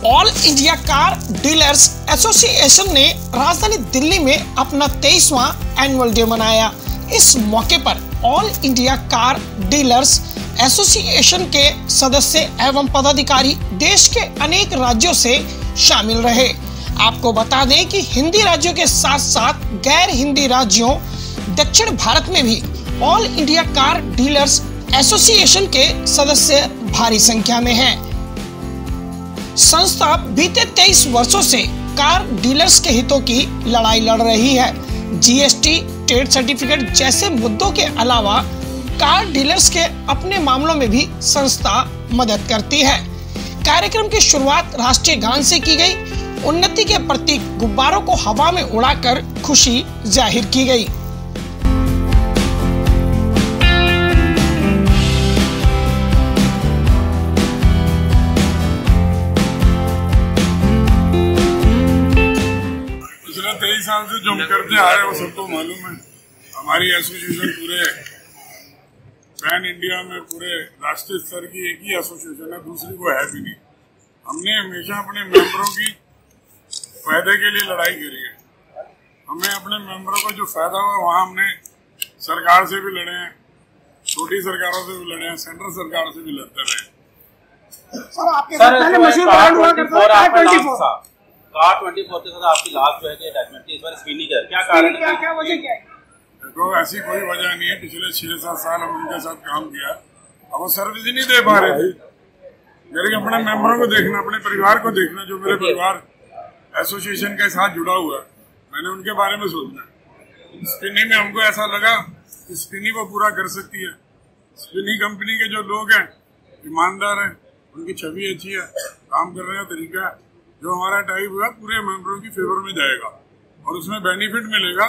All India car dealers association ने राजधानी दिल्ली में अपना 23वां एनुअल डे मनाया। इस मौके पर all India car dealers association के सदस्य एवं पदाधिकारी देश के अनेक राज्यों से शामिल रहे। आपको बता दें कि हिंदी राज्यों के साथ साथ गैर हिंदी राज्यों दक्षिण भारत में भी all India car dealers association के सदस्य भारी संख्या में हैं। संस्था बीते 23 वर्षों से कार डीलर्स के हितों की लड़ाई लड़ रही है। जीएसटी, ट्रेड सर्टिफिकेट जैसे मुद्दों के अलावा कार डीलर्स के अपने मामलों में भी संस्था मदद करती है। कार्यक्रम की शुरुआत राष्ट्रीय गान से की गई। उन्नति के प्रतीक गुब्बारों को हवा में उड़ाकर खुशी जाहिर की गई। पिछले 23 साल से जो हम करते आ रहे हैं वो सबको मालूम है। हमारी एसोसिएशन पूरे पैन इंडिया में पूरे राष्ट्रीय स्तर की एक ही एसोसिएशन है, दूसरी को है भी नहीं। हमने हमेशा अपने मेंबरों की फायदे के लिए लड़ाई करी है। हमें अपने मेंबरों को जो फायदा हुआ वहाँ हमने सरकार से भी लड़े हैं, छोटी सरकारों से भी लड़े हैं, सेंट्रल सरकार से भी लड़ते रहे। कार24 के साथ आपकी लास्ट जो है अटैचमेंट थी, इस बार स्क्रीनिंग है, क्या कारण है? क्या वजह क्या है? देखो ऐसी कोई वजह नहीं है। पिछले 6-7 साल हम उनके साथ काम किया, अब वो सर्विस ही नहीं दे पा रहे थे। मेरे अपने मेंबरों को देखना, अपने परिवार को देखना, जो मेरे परिवार एसोसिएशन के साथ जुड़ा हुआ है, मैंने उनके बारे में सोचना। स्पिनी में हमको ऐसा लगा कि स्पिनी को पूरा कर सकती है। स्पिनी कंपनी के जो लोग हैं ईमानदार हैं, उनकी छवि अच्छी है, काम करने का तरीका है। जो हमारा टाइप हुआ पूरे मेंबरों की फेवर में जाएगा और उसमें बेनिफिट मिलेगा।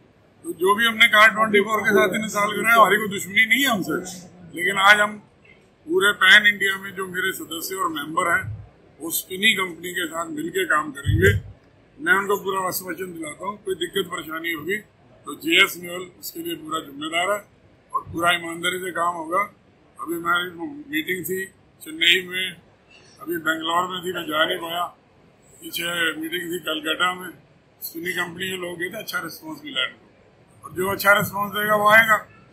तो जो भी हमने कार24 के साथ 3 साल कराया, हमारी कोई दुश्मनी नहीं है हमसे, लेकिन आज हम पूरे पैन इंडिया में जो मेरे सदस्य और मेंबर हैं वो स्पिनी कंपनी के साथ मिलकर काम करेंगे। मैं उनको पूरा आश्वासन दिलाता हूँ, कोई दिक्कत परेशानी होगी तो जीएस न्यूअल उसके लिए पूरा जिम्मेदार है और पूरा ईमानदारी से काम होगा। अभी हमारी मीटिंग थी चेन्नई में, अभी बेंगलोर में थी, मैं जा नहीं पाया। पीछे मीटिंग थी कलकत्ता में, स्पिनी कंपनी के लोग गए थे, अच्छा रिस्पॉन्स मिला है। और जो अच्छा रिस्पॉन्स देगा वो आएगा,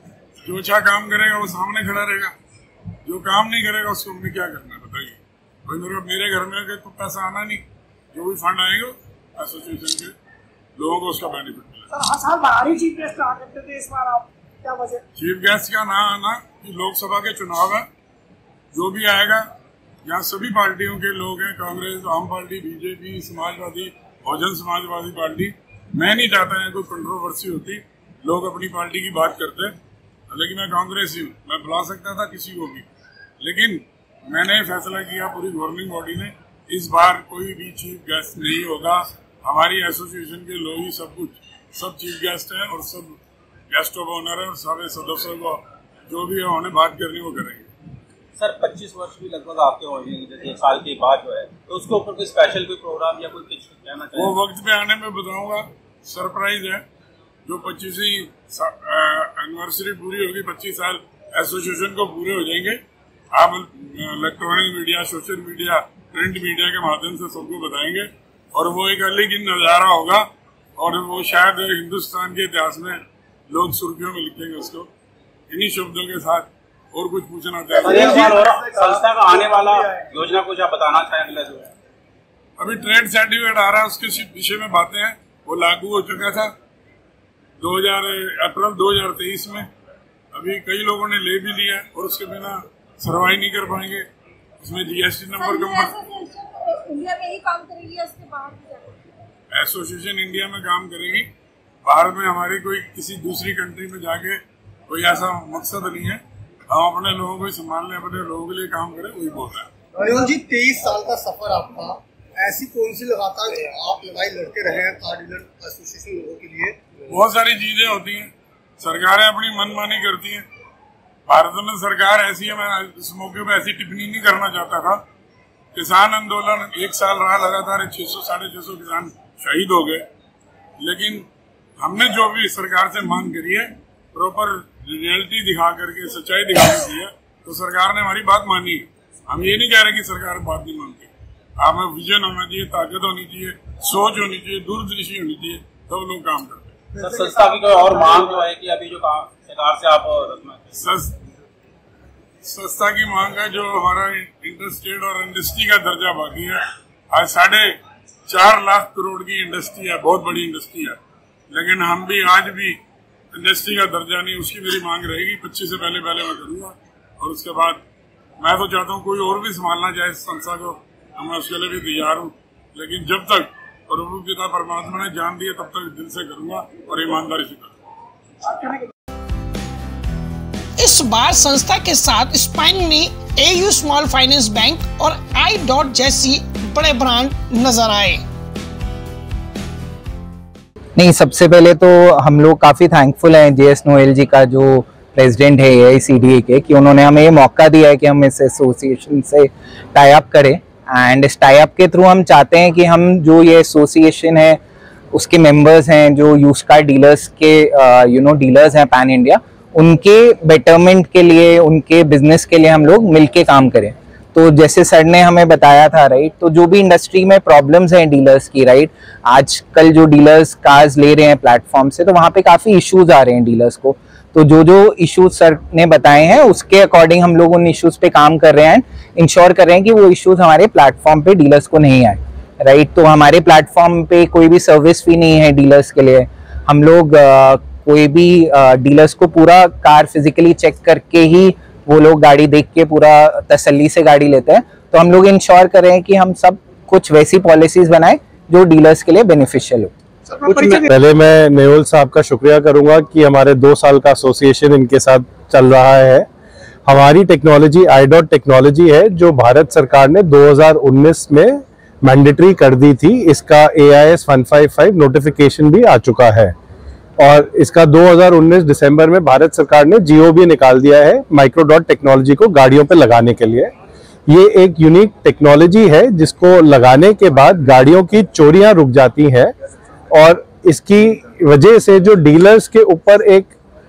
जो अच्छा काम करेगा वो सामने खड़ा रहेगा, जो काम नहीं करेगा उसको हमने क्या करना है बताइए। भाई मेरे घर में तो पैसा आना नहीं, जो भी फंड आएगा एसोसिएशन के लोगों को उसका बेनिफिट मिलेगा। चीफ गेस्ट आ करते थे, इस बार आप क्या वजह? चीफ गेस्ट का ना आना कि लोकसभा के चुनाव है, जो भी आएगा यहाँ सभी पार्टियों के लोग हैं, Congress, Aam party, BJP, Samajwadi, Bahujan Samajwadi party. मैं नहीं चाहता है कोई कंट्रोवर्सी होती, लोग अपनी पार्टी की बात करते, लेकिन मैं कांग्रेसी हूँ, मैं बुला सकता था किसी को भी, लेकिन मैंने फैसला किया, पूरी गवर्निंग बॉडी ने, इस बार कोई भी चीफ गेस्ट नहीं होगा। हमारी एसोसिएशन के लोग ही सब कुछ, सब चीफ गेस्ट हैं और सब गेस्ट ऑफ ऑनर है और सारे सदस्यों को जो भी है उन्हें बात करनी वो करेंगे। सर 25 वर्ष भी लगभग आपके होंगे, जैसे 1 साल के बाद जो है, तो उसके ऊपर कोई स्पेशल कोई प्रोग्राम या कोई कुछ कहना चाहिए? वो वक्त पे आने में बताऊंगा, सरप्राइज है। जो 25वीं एनिवर्सरी पूरी होगी, 25 साल एसोसिएशन को पूरे हो जाएंगे। आप electronic media, social media, print media के माध्यम से सबको बताएंगे और वो एक अलग ही नजारा होगा और वो शायद हिंदुस्तान के इतिहास में लोग सुर्खियों में लिखेंगे उसको। इन्हीं शब्दों के साथ और कुछ पूछना चाहिए? संस्था का आने वाला योजना कुछ आप बताना चाहेंगे? अभी ट्रेड सर्टिफिकेट आ रहा है, उसके विषय में बातें हैं, वो लागू हो चुका था अप्रैल 2023 में। अभी कई लोगों ने ले भी लिया और उसके बिना सर्वाइव नहीं कर पाएंगे। उसमें जीएसटी नंबर इंडिया में ही काम करेगी, उसके बाहर एसोसिएशन इंडिया में काम करेगी। बाहर में हमारी कोई किसी दूसरी कंट्री में जाके कोई ऐसा मकसद नहीं है। हम अपने लोगों को संभालने, अपने लोगों के लिए काम करें, वही बोल रहे हैं। अनिल जी 23 साल का सफर आपका, ऐसी कौन सी लगातार आप लड़ाई लड़ते रहे हैं कार डीलर एसोसिएशन लोगों के लिए? बहुत सारी चीजें होती हैं, सरकारें अपनी मनमानी करती हैं। भारत में सरकार ऐसी है, मैं इस मौके पर ऐसी टिप्पणी नहीं करना चाहता था। किसान आंदोलन 1 साल रहा लगातार, 600-650 किसान शहीद हो गए, लेकिन हमने जो भी सरकार से मांग करी है प्रॉपर रियलिटी दिखा करके, सच्चाई दिखाने की है, तो सरकार ने हमारी बात मानी है। हम ये नहीं कह रहे कि सरकार बात नहीं मानती। आप में विजन होना चाहिए, ताकत होनी चाहिए, सोच होनी चाहिए, दूरदृष्टि होनी चाहिए, तब लोग काम करते हैं। सर संस्था की कोई और मांग जो है कि अभी जो काम सरकार से आप संस्था की मांग है जो हमारा इंटरस्टेट और इंडस्ट्री का दर्जा बाकी है। आज 4.5 लाख करोड़ की इंडस्ट्री है, बहुत बड़ी इंडस्ट्री है, लेकिन हम भी आज भी इंडस्ट्री का दर्जा नहीं, उसकी मेरी मांग रहेगी। 25 से पहले मैं करूंगा और उसके बाद मैं तो चाहता हूँ कोई और भी संभालना चाहे इस संस्था को, मैं उसके लिए भी तैयार हूँ, लेकिन जब तक प्रभु पिता परमात्मा ने जान दिया तब तक दिल से करूंगा और ईमानदारी से करूंगा। इस बार संस्था के साथ स्पाइन में AU स्मॉल फाइनेंस बैंक और iDot जैसी बड़े ब्रांड नजर आए। नहीं, सबसे पहले तो हम लोग काफ़ी थैंकफुल हैं JS नोएल जी का, जो प्रेसिडेंट है AICDA के, कि उन्होंने हमें ये मौका दिया है कि हम इस एसोसिएशन से टाई अप करें। एंड इस टाई अप के थ्रू हम चाहते हैं कि हम जो ये एसोसिएशन है उसके मेंबर्स हैं, जो यूज्ड कार डीलर्स के डीलर्स हैं पैन इंडिया, उनके बेटरमेंट के लिए, उनके बिजनेस के लिए हम लोग मिलके काम करें। तो जैसे सर ने हमें बताया था, राइट, तो जो भी इंडस्ट्री में प्रॉब्लम्स हैं डीलर्स की, राइट, आजकल जो डीलर्स कार्स ले रहे हैं प्लेटफॉर्म से, तो वहाँ पे काफ़ी इश्यूज आ रहे हैं डीलर्स को। तो जो इश्यूज सर ने बताए हैं उसके अकॉर्डिंग हम लोग उन इश्यूज पे काम कर रहे हैं, इंश्योर कर रहे हैं कि वो इश्यूज हमारे प्लेटफॉर्म पे डीलर्स को नहीं आए, राइट। तो हमारे प्लेटफॉर्म पे कोई भी सर्विस फी नहीं है डीलर्स के लिए। हम लोग कोई भी डीलर्स को पूरा कार फिजिकली चेक करके ही वो लोग गाड़ी देख के पूरा तसल्ली से गाड़ी लेते हैं। तो हम लोग इंश्योर कर रहे हैं कि हम सब कुछ वैसी पॉलिसीज बनाएं जो डीलर्स के लिए बेनिफिशियल हो। पहले मैं नेओल साहब का शुक्रिया करूंगा कि हमारे 2 साल का एसोसिएशन इनके साथ चल रहा है। हमारी टेक्नोलॉजी iDot टेक्नोलॉजी है जो भारत सरकार ने 2019 में मैंडेटरी कर दी थी। इसका AIS 155 नोटिफिकेशन भी आ चुका है और इसका 2019 दिसंबर में भारत सरकार ने GOB निकाल दिया है माइक्रोडॉट टेक्नोलॉजी को गाड़ियों पे लगाने के लिए। ये एक यूनिक टेक्नोलॉजी है जिसको लगाने के बाद गाड़ियों की चोरियां रुक जाती हैं और इसकी वजह से जो डीलर्स के ऊपर एक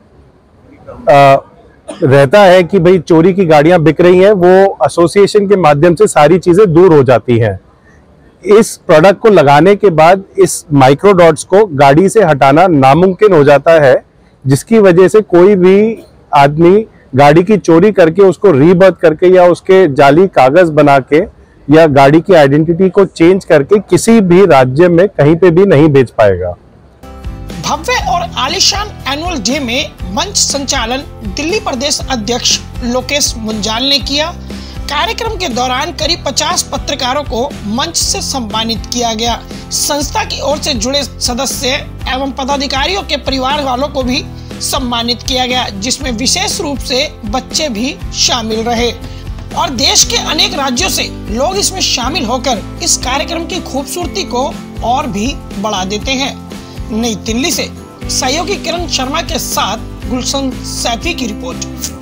रहता है कि भाई चोरी की गाड़ियां बिक रही हैं, वो एसोसिएशन के माध्यम से सारी चीजें दूर हो जाती हैं। इस प्रोडक्ट को लगाने के बाद इस माइक्रोडॉट्स को गाड़ी से हटाना नामुमकिन हो जाता है, जिसकी वजह से कोई भी आदमी गाड़ी की चोरी करके उसको रीबर्थ करके या उसके जाली कागज बना के या गाड़ी की आइडेंटिटी को चेंज करके किसी भी राज्य में कहीं पे भी नहीं बेच पाएगा। भव्य और आलीशान एनुअल डे में मंच संचालन दिल्ली प्रदेश अध्यक्ष लोकेश मुंजाल ने किया। कार्यक्रम के दौरान करीब 50 पत्रकारों को मंच से सम्मानित किया गया। संस्था की ओर से जुड़े सदस्य एवं पदाधिकारियों के परिवार वालों को भी सम्मानित किया गया, जिसमें विशेष रूप से बच्चे भी शामिल रहे और देश के अनेक राज्यों से लोग इसमें शामिल होकर इस कार्यक्रम की खूबसूरती को और भी बढ़ा देते हैं। नई दिल्ली से सहयोगी किरण शर्मा के साथ गुलशन सैफी की रिपोर्ट।